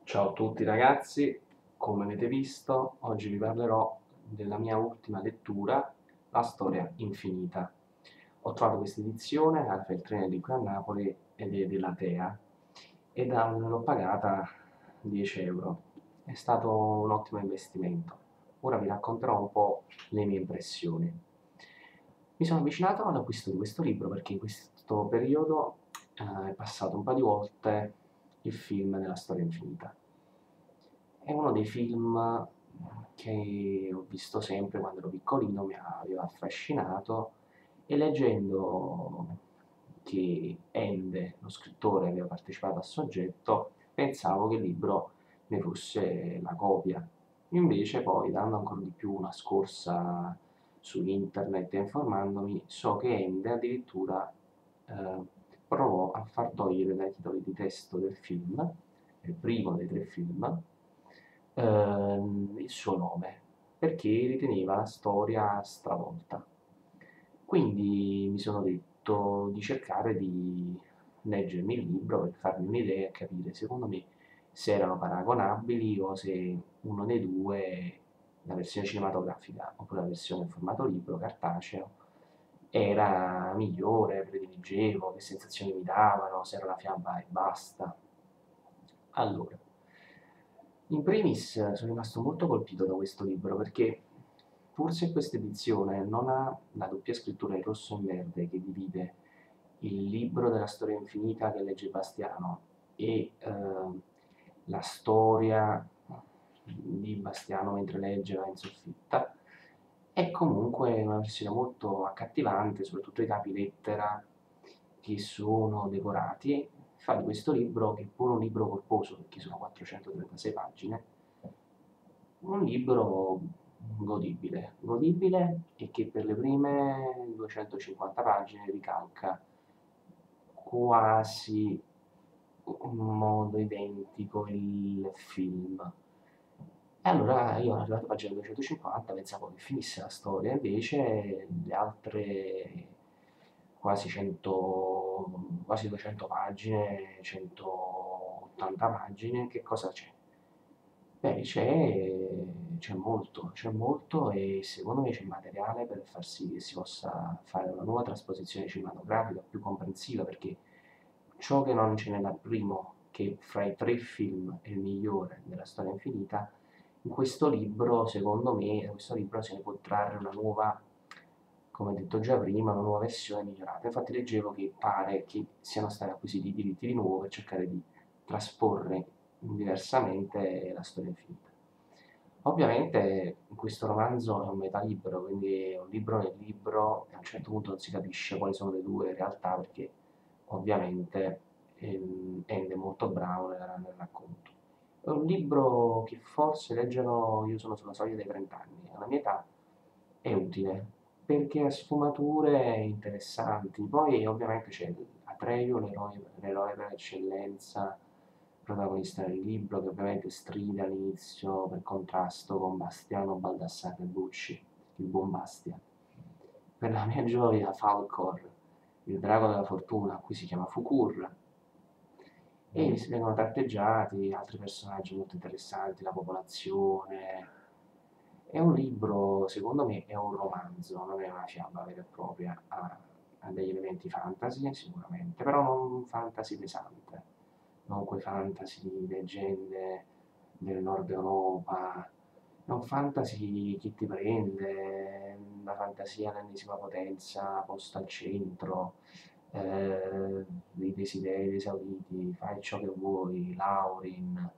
Ciao a tutti ragazzi, come avete visto, oggi vi parlerò della mia ultima lettura, La storia infinita. Ho trovato questa edizione al Feltrinelli qui a Napoli ed è della Tea ed l'ho pagata 10 euro. È stato un ottimo investimento. Ora vi racconterò un po' le mie impressioni. Mi sono avvicinato all'acquisto di questo libro perché in questo periodo è passato un paio di volte il film della storia infinita. È uno dei film che ho visto sempre quando ero piccolino, mi aveva affascinato e leggendo che Ende, lo scrittore, aveva partecipato al soggetto, pensavo che il libro ne fosse la copia. Invece poi, dando ancora di più una scorsa su internet e informandomi, so che Ende addirittura eh, provò a far togliere dai titoli di testo del film, il primo dei tre film, il suo nome, perché riteneva la storia stravolta. Quindi mi sono detto di cercare di leggermi il libro per farmi un'idea e capire, secondo me, se erano paragonabili o se uno dei due, la versione cinematografica oppure la versione in formato libro, cartaceo, era migliore, prediligevo, che sensazioni mi davano, se era la fiaba e basta. Allora, in primis sono rimasto molto colpito da questo libro perché, pur se questa edizione non ha la doppia scrittura in rosso e in verde che divide il libro della storia infinita che legge Bastiano e la storia di Bastiano mentre legge va in soffitta, è comunque una versione molto accattivante, soprattutto i capi lettera che sono decorati, fa di questo libro, che è pure un libro corposo perché sono 436 pagine, un libro godibile e che per le prime 250 pagine ricalca quasi in modo identico il film. E allora io ero arrivato a pagina 250, pensavo che finisse la storia, invece le altre quasi 200 pagine, 180 pagine, che cosa c'è? Beh, c'è molto e secondo me c'è materiale per far sì che si possa fare una nuova trasposizione cinematografica più comprensiva, perché ciò che non ce n'è dal primo, che fra i tre film è il migliore della storia infinita, in questo libro, secondo me, da questo libro se ne può trarre una nuova, come detto già prima, una nuova versione migliorata. Infatti leggevo che pare che siano stati acquisiti i diritti di nuovo per cercare di trasporre diversamente la storia infinita. Ovviamente questo romanzo è un metalibro, quindi è un libro nel libro e a un certo punto non si capisce quali sono le due realtà perché ovviamente Ende è molto bravo nel racconto. È un libro che forse leggerò, io sono sulla soglia dei 30 anni, alla mia età è utile perché ha sfumature interessanti. Poi ovviamente c'è Atreyu, l'eroe per eccellenza, protagonista del libro, che ovviamente stride all'inizio per contrasto con Bastiano Baldassarre Bucci, il buon Bastia. Per la mia gioia Falcor, il drago della fortuna, qui si chiama Fukur, e vengono tratteggiati altri personaggi molto interessanti, la popolazione. È un libro, secondo me, è un romanzo, non è una fiaba vera e propria, ha degli elementi fantasy sicuramente, però non un fantasy pesante, non quei fantasy di leggende del nord Europa, è un fantasy che ti prende, la fantasia all'ennesima potenza posta al centro, dei desideri esauriti, fai ciò che vuoi, Laurin.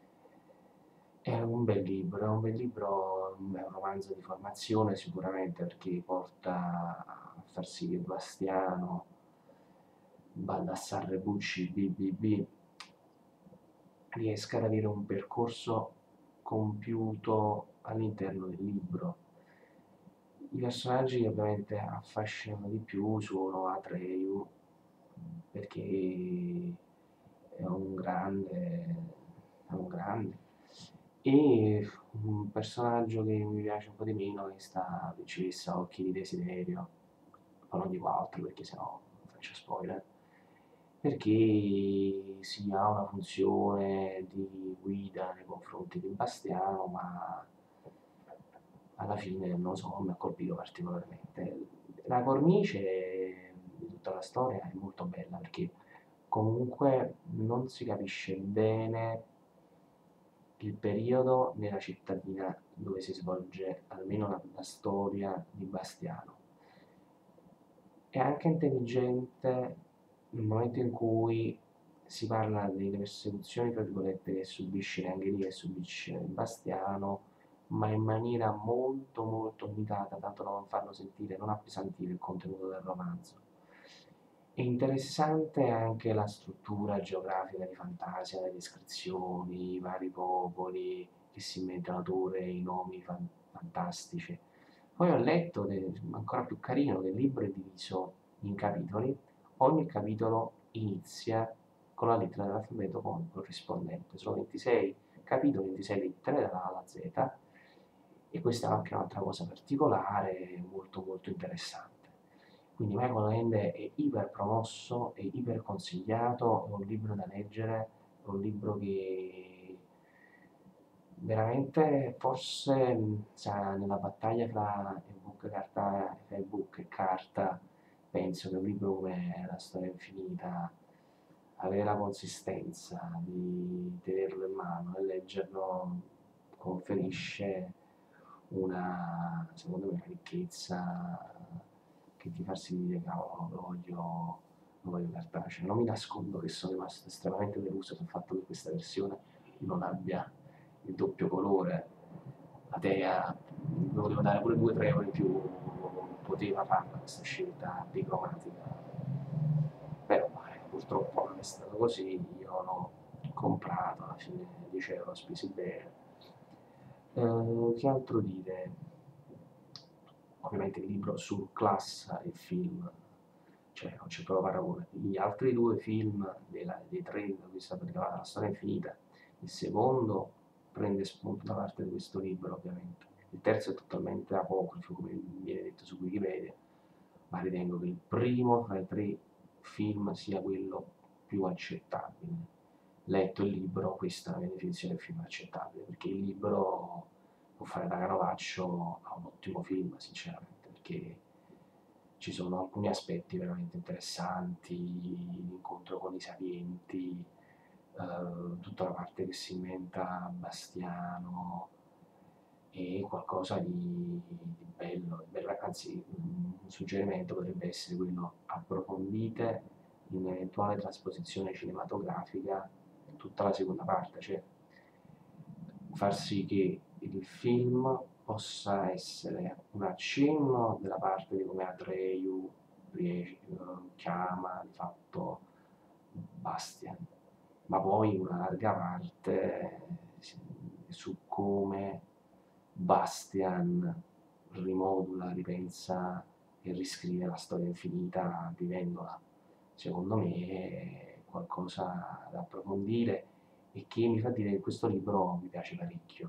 È un bel libro, è un bel libro, è un romanzo di formazione sicuramente perché porta a far sì che Bastiano, Baldassarre Bucci, BBB, riesca ad avere un percorso compiuto all'interno del libro. I personaggi che ovviamente affascinano di più sono Atreyu, perché è un grande, e un personaggio che mi piace un po' di meno è sta principessa Occhi di Desiderio, poi non dico altro perché sennò faccio spoiler, perché si ha una funzione di guida nei confronti di Bastiano, ma alla fine, non lo so, mi ha colpito particolarmente. La cornice di tutta la storia è molto bella perché comunque non si capisce bene il periodo nella cittadina dove si svolge almeno la storia di Bastiano. È anche intelligente nel momento in cui si parla delle persecuzioni, tra virgolette, che subisce l'Angheria e subisce Bastiano, ma in maniera molto molto limitata, tanto da non farlo sentire, non appesantire il contenuto del romanzo. È interessante anche la struttura geografica di Fantasia, le descrizioni, i vari popoli che si inventa l'autore, i nomi fantastici. Poi ho letto, ancora più carino, che il libro è diviso in capitoli, ogni capitolo inizia con la lettera dell'alfabeto corrispondente, sono 26 capitoli, 26 lettere dalla A alla Z, e questa è anche un'altra cosa particolare, molto molto interessante. Quindi Michael Ende è iper promosso, è iper consigliato, è un libro da leggere, è un libro che veramente forse nella battaglia fra ebook e carta, penso che un libro come La storia infinita, avere la consistenza di tenerlo in mano e leggerlo conferisce una, secondo me, una ricchezza che ti fa sì dire, cavolo, lo voglio cartaceo. Non mi nascondo che sono rimasto estremamente deluso sul fatto che questa versione non abbia il doppio colore. La Tea volevo dare pure 2-3 euro in più, poteva farla questa scelta diplomatica, però purtroppo non è stato così, io l'ho comprato, alla fine 10 euro spesi bene. Che altro dire? Ovviamente il libro surclassa il film, cioè non c'è proprio paragone. Gli altri due film dei tre da cui è stata ricavata la storia infinita, il secondo prende spunto da parte di questo libro ovviamente, il terzo è totalmente apocrifo come viene detto su Wikipedia, ma ritengo che il primo fra i tre film sia quello più accettabile. Letto il libro, questa è la mia definizione del film accettabile, perché il libro può fare da canovaccio a un ottimo film, sinceramente, perché ci sono alcuni aspetti veramente interessanti, l'incontro con i sapienti, tutta la parte che si inventa Bastiano, e qualcosa di bello, anzi un suggerimento potrebbe essere quello: approfondite in un'eventuale trasposizione cinematografica tutta la seconda parte, cioè far sì che il film possa essere un accenno della parte di come Atreyu chiama di fatto Bastian, ma poi una larga parte su come Bastian rimodula, ripensa e riscrive la storia infinita vivendola. Secondo me è qualcosa da approfondire e che mi fa dire che questo libro mi piace parecchio.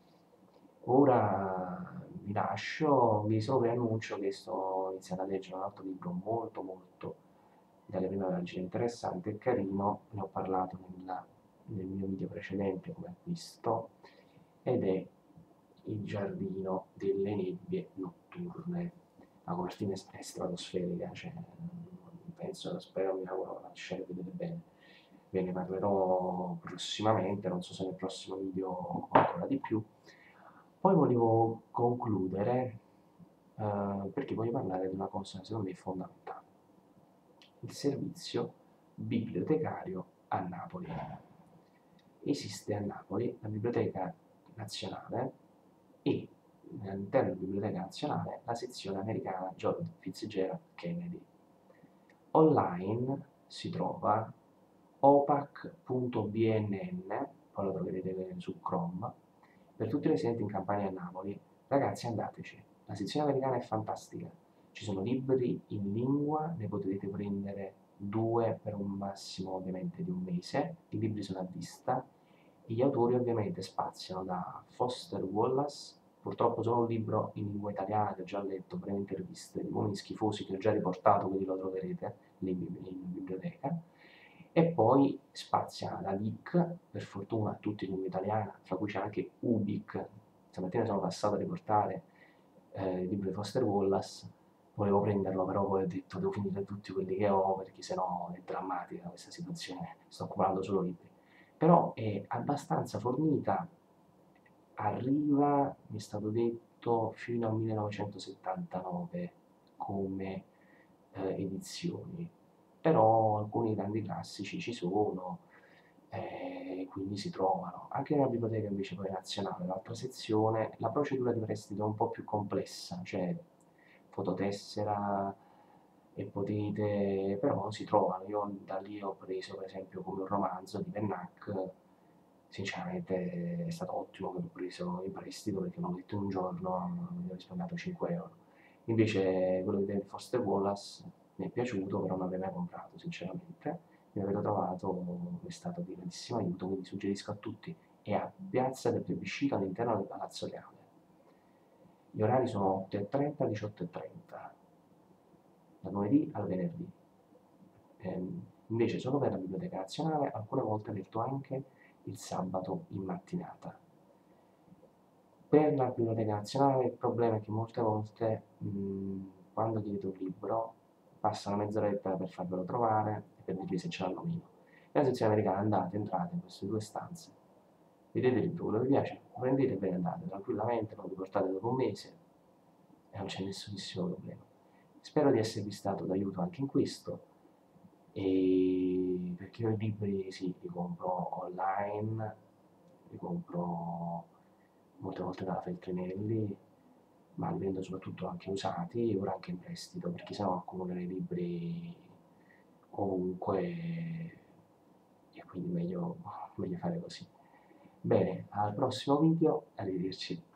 Ora vi lascio, vi solo preannuncio che sto iniziando a leggere un altro libro molto molto dalle prime pagine interessante e carino, ne ho parlato nel mio video precedente come acquisto, ed è Il giardino delle nebbie notturne. La copertina è stratosferica, cioè, penso, spero, mi auguro la riuscire a vedere bene. Ve ne parlerò prossimamente, non so se nel prossimo video ancora di più. Poi volevo concludere perché voglio parlare di una cosa secondo me fondamentale: il servizio bibliotecario a Napoli. Esiste a Napoli la Biblioteca Nazionale e all'interno della Biblioteca Nazionale la sezione americana John Fitzgerald Kennedy. Online si trova opac.bnn, poi lo troverete su Chrome, per tutti i residenti in Campania e a Napoli. Ragazzi, andateci, la sezione americana è fantastica, ci sono libri in lingua, ne potete prendere 2 per un massimo ovviamente di un mese, i libri sono a vista, e gli autori ovviamente spaziano da Foster Wallace, purtroppo solo un libro in lingua italiana che ho già letto, breve interviste di uomini schifosi che ho già riportato, quindi lo troverete lì in biblioteca, E poi spazia da Dick, per fortuna tutti in lingua italiana, tra cui c'è anche Ubik. Stamattina sono passato a riportare il libro di Foster Wallace, volevo prenderlo, però poi ho detto devo finire tutti quelli che ho perché sennò è drammatica questa situazione, sto accumulando solo libri. Però è abbastanza fornita, arriva, mi è stato detto, fino al 1979 come edizioni, però alcuni grandi classici ci sono, quindi si trovano. Anche nella biblioteca invece poi nazionale, l'altra sezione, la procedura di prestito è un po' più complessa, cioè fototessera e potete, però si trovano. Io da lì ho preso per esempio come un romanzo di Pennac, sinceramente è stato ottimo che l'ho preso in prestito perché l'ho letto in un giorno, mi ho risparmiato 5 euro. Invece quello di David Foster Wallace mi è piaciuto, però non l'avrei mai comprato sinceramente. Mi avete trovato, mi è stato di grandissimo aiuto, quindi suggerisco a tutti. È a Piazza del Plebiscito all'interno del Palazzo Reale. Gli orari sono 8:30, 18:30, da lunedì al venerdì. Invece solo per la Biblioteca Nazionale, alcune volte aperto anche il sabato in mattinata. Per la Biblioteca Nazionale il problema è che molte volte quando chiedete un libro passano mezz'oretta per farvelo trovare e per dirvi se ce l'hanno meno. Nella sezione americana andate, entrate in queste due stanze, vedete il libro, quello che vi piace, lo prendete e ve ne andate tranquillamente, lo riportate dopo un mese e non c'è nessunissimo problema. Spero di esservi stato d'aiuto anche in questo, e perché io i libri sì, li compro online, li compro molte volte dalla Feltrinelli, ma li vendo soprattutto anche usati, ora anche in prestito, perché sennò accumulano i libri ovunque e quindi meglio fare così. Bene, al prossimo video, arrivederci.